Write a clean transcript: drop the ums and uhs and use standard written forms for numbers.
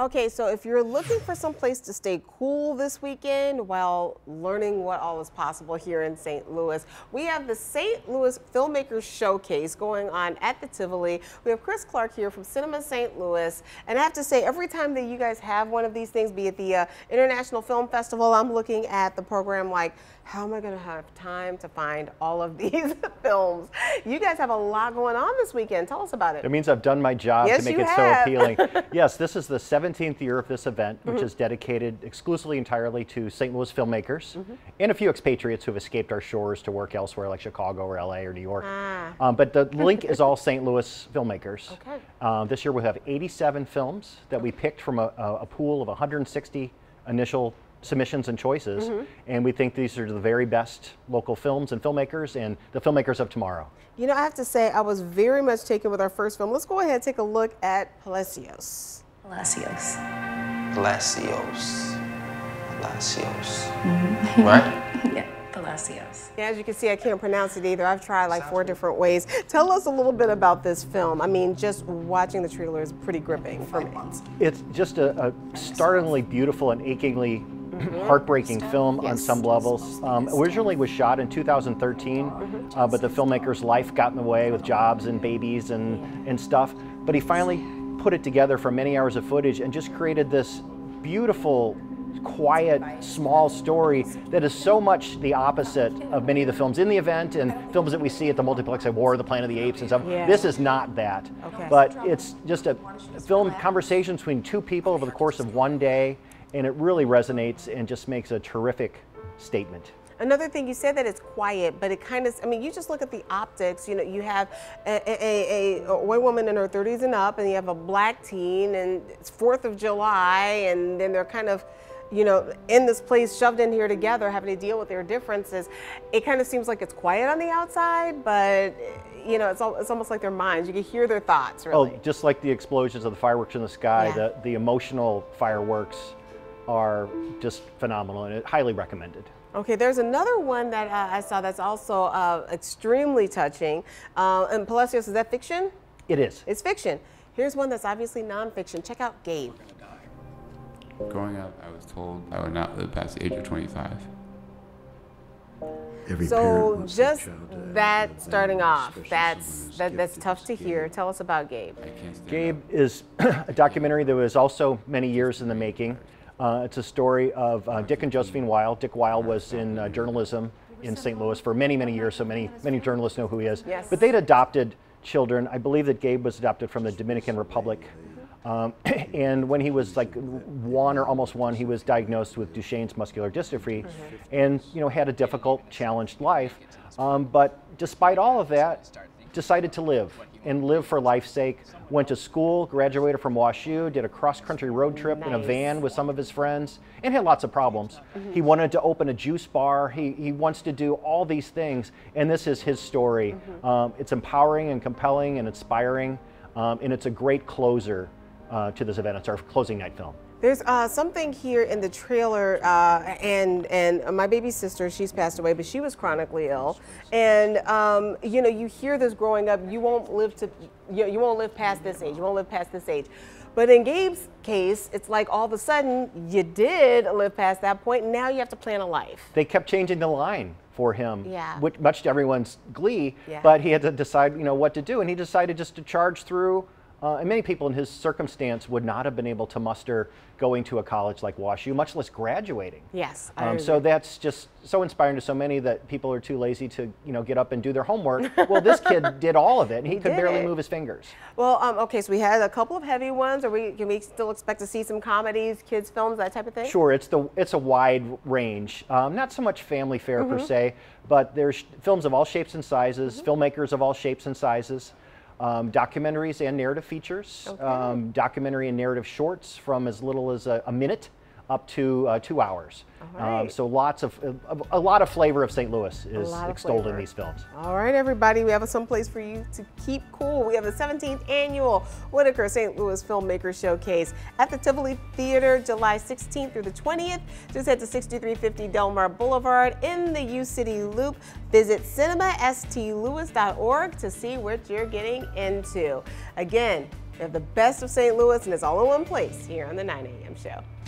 Okay, so if you're looking for some place to stay cool this weekend while learning what all is possible here in St. Louis, we have the St. Louis Filmmakers Showcase going on at the Tivoli. We have Chris Clark here from Cinema St. Louis, and I have to say, every time that you guys have one of these things, be it the International Film Festival, I'm looking at the program like, how am I going to have time to find all of these films? You guys have a lot going on this weekend. Tell us about it. It means I've done my job to make it so appealing. Yes, this is the 17th year of this event, which is dedicated exclusively entirely to St. Louis filmmakers and a few expatriates who have escaped our shores to work elsewhere like Chicago or LA or New York. But the link is all St. Louis filmmakers. This year we have 87 films that we picked from a pool of 160 initial submissions and choices, and we think these are the very best local films and filmmakers and the filmmakers of tomorrow. You know, I have to say, I was very much taken with our first film. Let's go ahead and take a look at Palacios. Palacios. Palacios. Palacios. Right? Yeah, Palacios. Yeah, as you can see, I can't pronounce it either. I've tried like 4 different ways. Tell us a little bit about this film. I mean, just watching the trailer is pretty gripping for me. It's just a startlingly beautiful and achingly heartbreaking film on some levels. Originally was shot in 2013, but the filmmaker's life got in the way with jobs and babies and stuff. But he finally put it together for many hours of footage and just created this beautiful, quiet, small story that is so much the opposite of many of the films in the event and films that we see at the multiplex like War of the Planet of the Apes and stuff. This is not that, but it's just a film conversation between 2 people over the course of 1 day, and it really resonates and just makes a terrific statement. Another thing, you said that it's quiet, but it kind of, I mean, you just look at the optics, you know, you have a white woman in her 30s and up, and you have a black teen, and it's 4th of July, and then they're kind of, you know, in this place, shoved in here together, having to deal with their differences. It kind of seems like it's quiet on the outside, but you know, it's almost like their minds. You can hear their thoughts, really. Oh, just like the explosions of the fireworks in the sky, the emotional fireworks are just phenomenal, and highly recommended. Okay, there's another one that I saw that's also extremely touching. And Palacios, is that fiction? It is. It's fiction. Here's one that's obviously nonfiction. Check out Gabe. Growing up, I was told I would not live past the age of 25. So just that starting off, that's tough to hear. Tell us about Gabe. Gabe is a documentary that was also many years in the making. It's a story of Dick and Josephine Weil. Dick Weil was in journalism in St. Louis for many, many years, so many journalists know who he is. But they'd adopted children. I believe that Gabe was adopted from the Dominican Republic. And when he was like 1 or almost 1, he was diagnosed with Duchenne's muscular dystrophy, and had a difficult, challenged life. But despite all of that, decided to live for life's sake. Went to school, graduated from WashU, did a cross-country road trip in a van with some of his friends, and had lots of problems. He wanted to open a juice bar. He wants to do all these things, and this is his story. It's empowering and compelling and inspiring, and it's a great closer to this event. It's our closing night film. There's something here in the trailer, and my baby sister, she's passed away, but she was chronically ill. And you hear this growing up. You won't live past this age. You won't live past this age. But in Gabe's case, it's like all of a sudden you did live past that point, and now you have to plan a life. They kept changing the line for him, which, much to everyone's glee. But he had to decide, what to do, and he decided just to charge through. And many people in his circumstance would not have been able to muster going to a college like WashU, much less graduating. Yes. So that's just so inspiring to so many that people are too lazy to, get up and do their homework. Well, this kid did all of it, and he could barely move his fingers. Well, okay, so we had a couple of heavy ones. Can we still expect to see some comedies, kids films, that type of thing? Sure, it's a wide range. Not so much family fare per se, but there's films of all shapes and sizes, filmmakers of all shapes and sizes. Documentaries and narrative features, documentary and narrative shorts from as little as a minute up to 2 hours. So a lot of flavor of St. Louis is extolled in these films. All right, everybody, we have someplace for you to keep cool. We have the 17th annual Whitaker St. Louis Filmmaker Showcase at the Tivoli Theater, July 16th through the 20th. Just head to 6350 Delmar Boulevard in the U-City Loop. Visit cinemastlouis.org to see what you're getting into. Again, We have the best of St. Louis, and it's all in one place here on the 9 a.m. show.